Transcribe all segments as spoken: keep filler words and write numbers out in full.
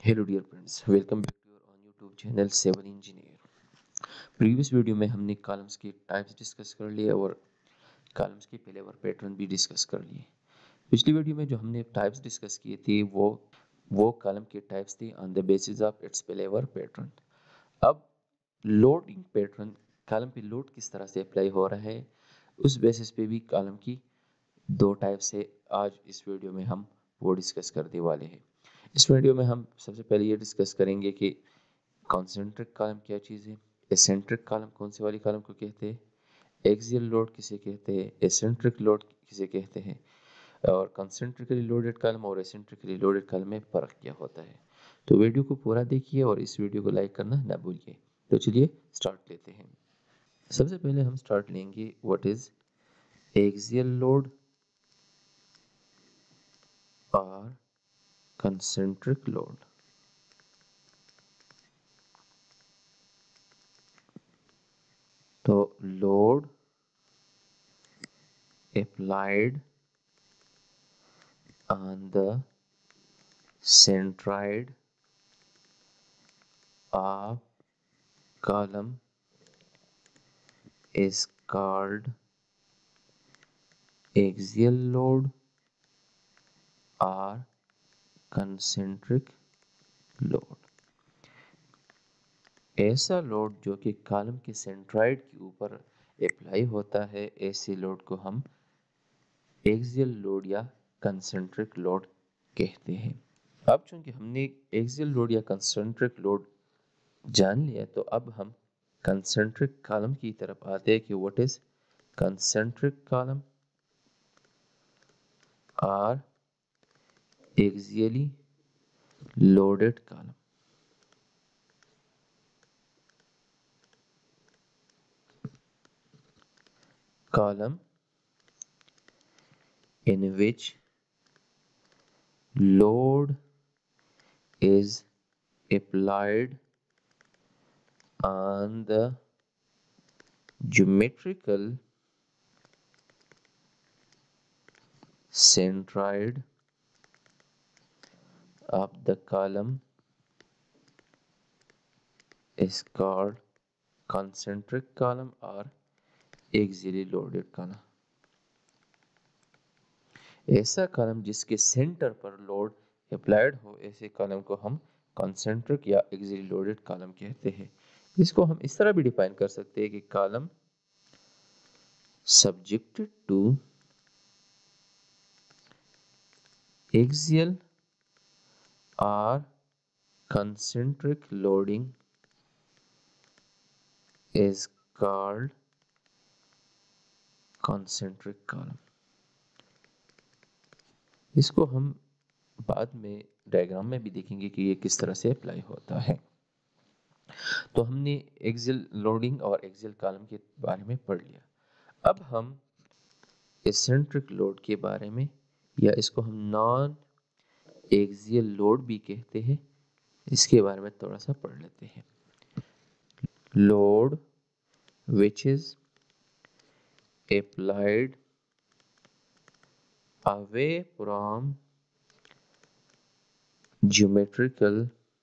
Hello dear friends, welcome back to your on YouTube channel civil engineer. Previous video में हमने columns के types discuss कर लिए और कॉलम्स के फ्लेवर पैटर्न भी डिस्कस कर लिए। पिछली वीडियो में जो हमने टाइप्स डिस्कस किए थे वो वो कॉलम के टाइप्स थे on the basis of its flavour pattern. अब लोडिंग पैटर्न, कॉलम पे लोड किस तरह से अप्लाई हो रहा है, उस बेसिस पे भी कॉलम की दो टाइप्स है। आज इस वीडियो में हम वो डिस्कस करने वाले हैं। इस वीडियो में हम सबसे पहले ये डिस्कस करेंगे कि कॉन्सेंट्रिक कॉलम क्या चीज़ है, एसेंट्रिक कॉलम कौन सी वाली कॉलम को कहते हैं, एक्सियल लोड किसे कहते हैं, एसेंट्रिक लोड किसे कहते हैं, और कॉन्सेंट्रिकली लोडेड कॉलम और एसेंट्रिकली लोडेड कॉलम में फ़र्क क्या होता है। तो वीडियो को पूरा देखिए और इस वीडियो को लाइक करना ना भूलिए। तो चलिए स्टार्ट लेते हैं। सबसे पहले हम स्टार्ट लेंगे व्हाट इज एक्सियल लोड और concentric load। तो load applied on the centroid of column is called axial load or concentric load। ऐसा लोड जो कि कॉलम के सेंट्रॉइड के ऊपर अप्लाई होता है, ऐसे लोड को हम एक्सियल लोड या कंसेंट्रिक लोड कहते हैं। अब चूंकि हमने एक्सियल लोड या कंसेंट्रिक लोड जान लिया, तो अब हम कंसेंट्रिक कॉलम की तरफ आते हैं कि व्हाट इज कंसेंट्रिक कॉलम और axially loaded column. column in which load is applied on the geometrical centroid of the column is called concentric column or axially loaded column। ऐसा कॉलम जिसके centre पर load applied हो, ऐसे column को हम concentric या axially loaded column कहते हैं। इसको हम इस तरह भी डिफाइन कर सकते हैं कि column subjected to axial or concentric loading is called concentric column। इसको हम बाद में डायग्राम में भी देखेंगे कि ये किस तरह से अप्लाई होता है। तो हमने एक्सियल लोडिंग और एक्सियल कॉलम के बारे में पढ़ लिया। अब हम एसेंट्रिक लोड के बारे में, या इसको हम नॉन एक्सियल लोड भी कहते हैं, इसके बारे में थोड़ा सा पढ़ लेते हैं। Load which is applied away from geometrical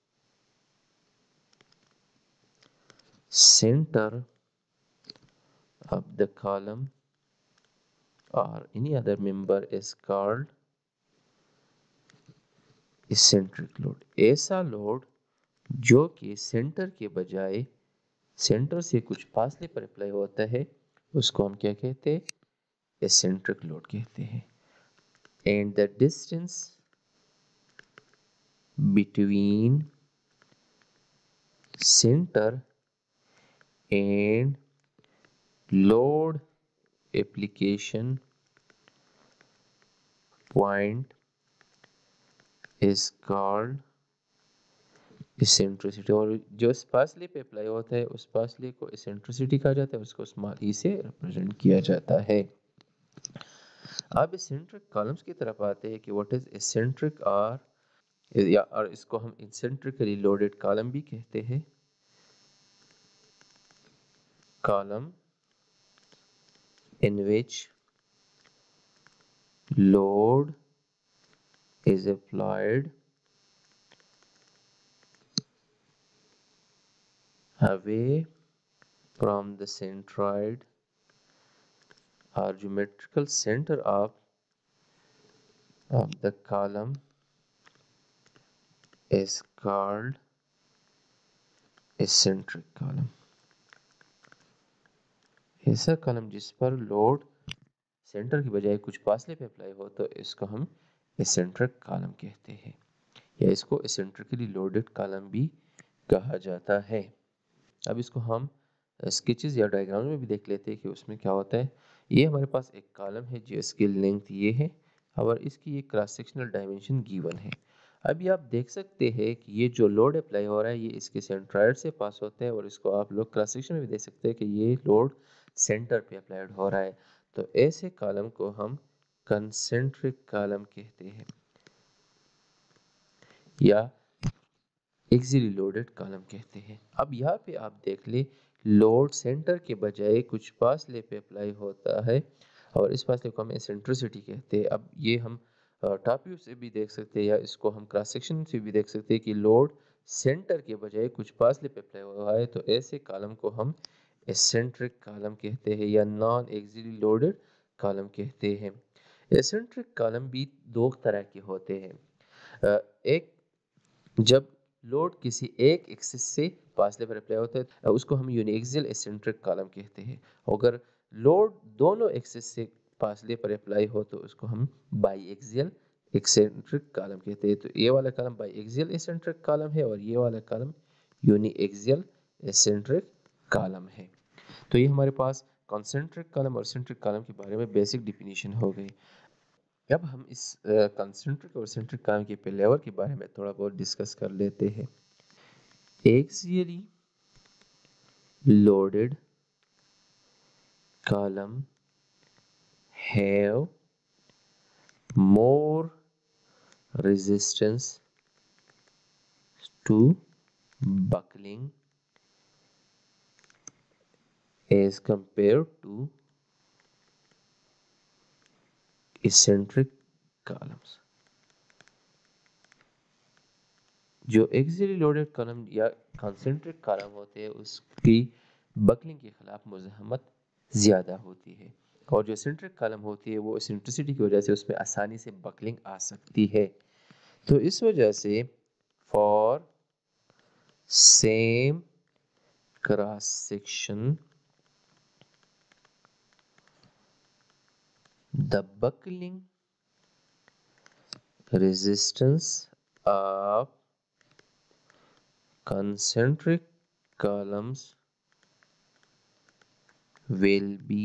center of the column or any other member is called eccentric load। ऐसा लोड जो कि सेंटर के बजाय सेंटर से कुछ फासले पर अप्लाई होता है, उसको हम क्या कहते हैं, eccentric लोड कहते हैं। and the distance between center and load application point is called eccentricity। और जो इस फासले पे अप्लाई होता है, उस फासले को eccentricity कहा जाता है, उसको स्मॉल ई से रिप्रेजेंट किया जाता है। अब eccentric कॉलम्स की तरफ आते हैं कि व्हाट इज eccentric और या और इसको हम eccentrically loaded कॉलम भी कहते हैं। Column in which load is applied away from the centroid or geometrical center of, of the column is called eccentric column। ऐसा कॉलम जिस पर लोड सेंटर की बजाय कुछ फासले पे अप्लाई हो तो इसको हम एसेंट्रिक कॉलम कहते हैं, या इसको एसेंट्रिकली लोडेड कॉलम भी कहा जाता है। अब इसको हम स्केचेस या डायग्राम में भी देख लेते हैं कि उसमें क्या होता है। ये हमारे पास एक कॉलम है जिसकी लेंथ ये है और इसकी ये क्रॉस सेक्शनल डायमेंशन गिवन है। अभी आप देख सकते हैं कि ये जो लोड अप्लाई हो रहा है ये इसके सेंट्रॉइड से पास होता है, और इसको आप लोग क्रॉस सेक्शन में भी देख सकते हैं कि ये लोड सेंटर पे अप्लाइड हो रहा है। तो ऐसे कॉलम को हम कंसेंट्रिक कॉलम कहते हैं या एक्सियली लोडेड कॉलम कहते हैं। अब यहाँ पे आप देख ले, लोड सेंटर के बजाय कुछ फासले पे अप्लाई होता है और इस फासले को हम एसेंट्रिसिटी कहते हैं। अब ये हम टॉप व्यू से भी देख सकते हैं या इसको हम क्रॉस सेक्शन से भी देख सकते हैं कि लोड सेंटर के बजाय कुछ फासले पे अप्लाई हुआ है, तो ऐसे कॉलम को हम एसेंट्रिक कॉलम कहते हैं या नॉन एक्सियली लोडेड कॉलम कहते हैं। एसेंट्रिक कॉलम भी दो तरह के होते हैं। एक, जब लोड किसी एक एक्सिस से फासले पर अप्लाई होता है उसको हम यूनिएक्सियल एसेंट्रिक कॉलम कहते हैं। अगर लोड दोनों एक्सिस से फासले पर अप्लाई हो तो उसको हम बाई एक्सियल एसेंट्रिक कॉलम कहते हैं। तो ये वाला column biaxial eccentric column है और ये वाला कॉलम यूनिएक्सियल एसेंट्रिक कॉलम है। तो ये हमारे पास कॉन्सेंट्रिक कॉलम और एसेंट्रिक कॉलम के बारे में बेसिक डिफिनीशन हो गई। अब हम इस कंसेंट्रिक और एसेंट्रिक कॉलम के फ्लेवर के बारे में थोड़ा बहुत डिस्कस कर लेते हैं। Axially loaded column have more resistance to buckling as compared to eccentric columns। जो एक्सियली लोडेड कॉलम या कंसेंट्रिक कॉलम होते हैं उसकी बकलिंग के खिलाफ मुज़ाहमत ज़्यादा होती है, और जो एसेंट्रिक कॉलम होती है वो एसेंट्रिसिटी की वजह से उसमें आसानी से बकलिंग आ सकती है। तो इस वजह से for same cross section the buckling resistance of concentric columns will be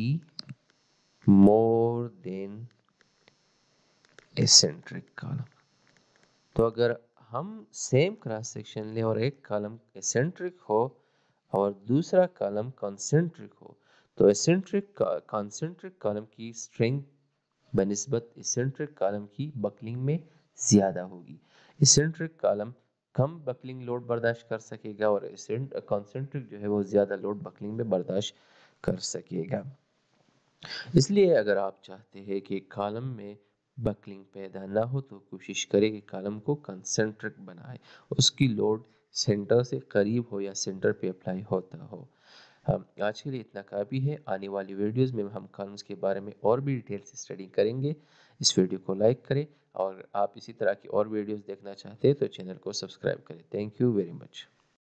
more than eccentric column। तो अगर हम सेम क्रॉस सेक्शन लें और एक कॉलम एसेंट्रिक हो और दूसरा कॉलम कॉन्सेंट्रिक हो तो एसेंट्रिक कॉन्सेंट्रिक कॉलम की स्ट्रेंथ बनिस्बत एसेंट्रिक कॉलम की बकलिंग में ज़्यादा होगी। एसेंट्रिक कॉलम कम बकलिंग लोड बर्दाश्त कर सकेगा और कॉन्सेंट्रिक जो है वो ज़्यादा लोड बकलिंग में बर्दाश्त कर सकेगा। इसलिए अगर आप चाहते हैं कि कॉलम में बकलिंग पैदा ना हो तो कोशिश करें कि कॉलम को कंसेंट्रिक बनाए, उसकी लोड सेंटर से करीब हो या सेंटर पे अप्लाई होता हो। हम आज के लिए इतना काफ़ी है। आने वाली वीडियोस में हम कॉलम्स के बारे में और भी डिटेल से स्टडी करेंगे। इस वीडियो को लाइक करें और आप इसी तरह की और वीडियोस देखना चाहते हैं तो चैनल को सब्सक्राइब करें। Thank you very much.